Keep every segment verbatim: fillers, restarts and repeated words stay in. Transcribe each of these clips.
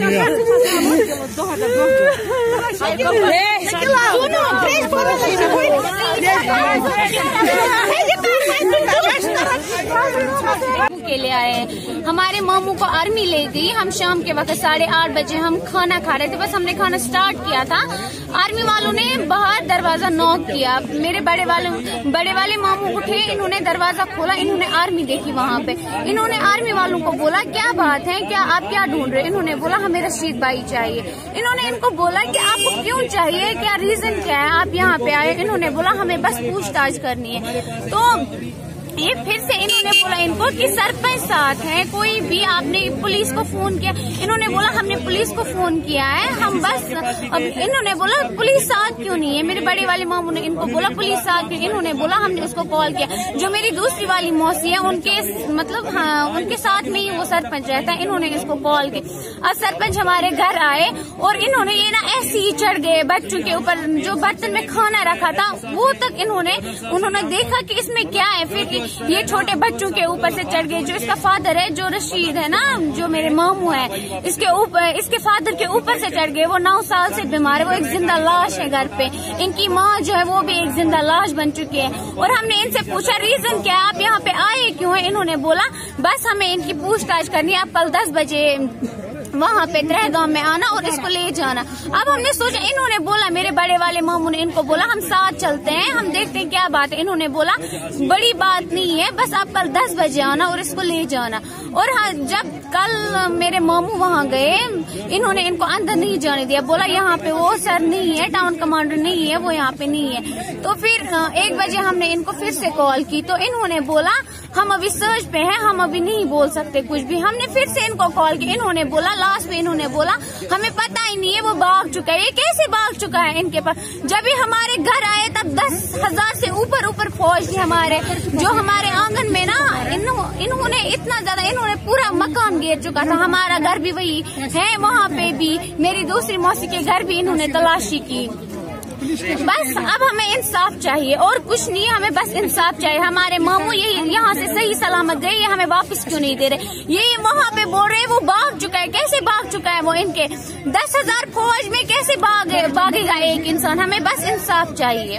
के लिए आए। हमारे मामू को आर्मी ले गई। हम शाम के वक्त साढ़े आठ बजे हम खाना खा रहे थे, बस हमने खाना स्टार्ट किया था, आर्मी वालों ने बाहर दरवाजा नॉक किया। मेरे बड़े वाले बड़े वाले मामू उठे, इन्होंने दरवाजा खोला, इन्होंने आर्मी देखी वहाँ पे। इन्होंने आर्मी वालों को बोला क्या बात है, क्या आप क्या ढूंढ रहे? इन्होंने बोला हमें रशीद भाई चाहिए। इन्होंने इनको बोला कि आपको क्यों चाहिए, क्या रीजन क्या है, आप यहाँ पे आए? इन्होंने बोला हमें बस पूछताछ करनी है। तो ये फिर से इन्होंने बोला इनको कि सरपंच साथ है, कोई भी आपने पुलिस को फोन किया? इन्होंने बोला हमने पुलिस को फोन किया है, हम बस। अब इन्होंने बोला पुलिस साथ क्यों नहीं है? मेरे बड़े वाले मामू ने इनको बोला पुलिस साथ क्यों? इन्होंने बोला हमने उसको कॉल किया। जो मेरी दूसरी वाली मौसी है उनके मतलब हाँ उनके साथ में ही वो सरपंच रहता है, इन्होंने इसको कॉल किया। अब सरपंच हमारे घर आए और इन्होंने ये ना ऐसे ही चढ़ गए बच्चों के ऊपर, जो बर्तन में खाना रखा था वो तक इन्होंने उन्होंने देखा कि इसमें क्या है, फिर ये छोटे बच्चों के ऊपर से चढ़ गए। जो इसका फादर है, जो रशीद है ना, जो मेरे मामू है, इसके ऊपर इसके फादर के ऊपर से चढ़ गए। वो नौ साल से बीमार है, वो एक जिंदा लाश है घर पे। इनकी माँ जो है वो भी एक जिंदा लाश बन चुकी है। और हमने इनसे पूछा रीजन क्या है, आप यहाँ पे आए क्यों है? इन्होंने बोला बस हमें इनकी पूछताछ करनी है, आप कल दस बजे वहाँ पे दहगाम में आना और इसको ले जाना। अब हमने सोचा, इन्होंने बोला मेरे बड़े वाले मामू ने इनको बोला हम साथ चलते हैं, हम देखते हैं क्या बात है। इन्होंने बोला बड़ी बात नहीं है, बस आप कल दस बजे आना और इसको ले जाना। और हाँ, जब कल मेरे मामू वहाँ गए, इन्होंने इनको अंदर नहीं जाने दिया, बोला यहाँ पे वो सर नहीं है, टाउन कमांडर नहीं है, वो यहाँ पे नहीं है। तो फिर एक बजे हमने इनको फिर से कॉल की, तो इन्होंने बोला हम अभी सर्च पे हैं, हम अभी नहीं बोल सकते कुछ भी। हमने फिर से इनको कॉल की, इन्होंने बोला लास्ट में इन्होंने बोला हमें पता ही नहीं है, वो भाग चुका है। ये कैसे भाग चुका है इनके पास? जब ये हमारे घर आए तब दस हजार से ऊपर ऊपर फौज थी हमारे, जो हमारे आंगन में ना इन्होंने इतना ज्यादा इन्होंने पूरा मकान घेर चुका था। हमारा घर भी वही है, वहाँ पे भी मेरी दूसरी मौसी के घर भी इन्होंने तलाशी की। बस अब हमें इंसाफ चाहिए और कुछ नहीं, हमें बस इंसाफ चाहिए। हमारे मामू ये यहाँ से सही सलामत गए, ये हमें वापस क्यों नहीं दे रहे? ये वहाँ पे बोल रहे वो भाग चुका है, कैसे भाग चुका है वो? इनके दस हजार फौज में कैसे भागे भागेगा एक इंसान? हमें बस इंसाफ चाहिए।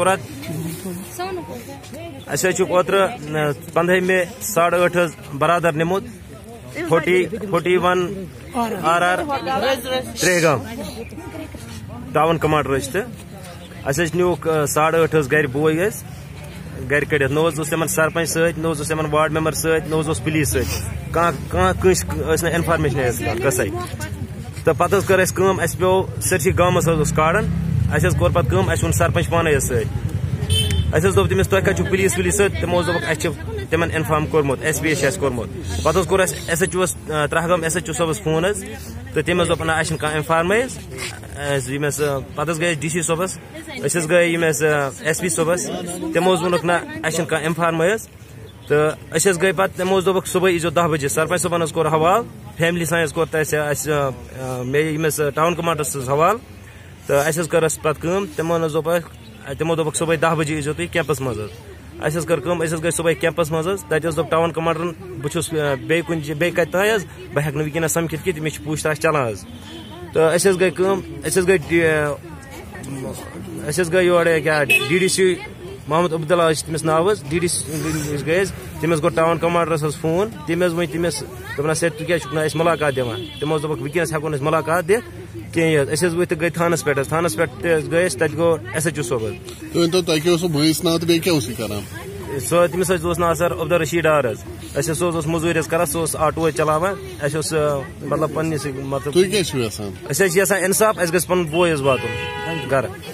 पंद्रह में साढ़े आठ बरादर निमुत forty forty one R R Tregam town commander अस नुक साढ़े आठ गर बोई गर कड़ित न सरपंच सत न वार्ड मेंबर सत न पुलिस सत इन्फॉर्मेशन गस तो पत कर पे सरसी गामस काड़न अस कोर पे वो सरपंच पान सत दोप तमिस तुम कत पुलिस वुलिस सत तमो दोप तिम इन्फॉर्म कोर्मुत एस पी एस कोर्मुत पे कोर एस एच ओस त्रहगाम एस एच ओ सबस फोन तो तमिस दोप ना इन्फॉर्म यमस पे गए डी सी सोबस गए यमस एस पी सोबस तमो वोनुक ना इन्फॉर्म तो गए पे तमो दोप सुबह यीजो दह बजे सरपंच सोबन कोर हवाल फैमिली सान कोर मे यमस टाउन कमांडरस हवाल तो अस कर पे तमो दोप तमो दोप सुबह दह बजे यीजो तुम कैंपस मज अस कर गए सुबह कैंपस मज तब टाउन कमांडरन बहुस बे कुन बे कत बह हेक वनस समखित कि मे पूछताछ चलान तो अस गए गए गए योर क्या D D C Mohammad Abdullah तमिस नाव डी डी सी गए तमिस गो टाउन कमांडरस फोन तमिस वन तमिस दोपन सर तु क्या मुलाकात दिवान तमो दोप वनस हेको मुलाकात दित कह वो गई थानस पे थानस पे गए तक गो एस एच ओ सो तमिस ना सर अब्दुल रशीद डार सो मजूर कर सो आटो चलावान मतलब पन्निस मतलब इंसाफ अस गो पन बोस वातुन घर।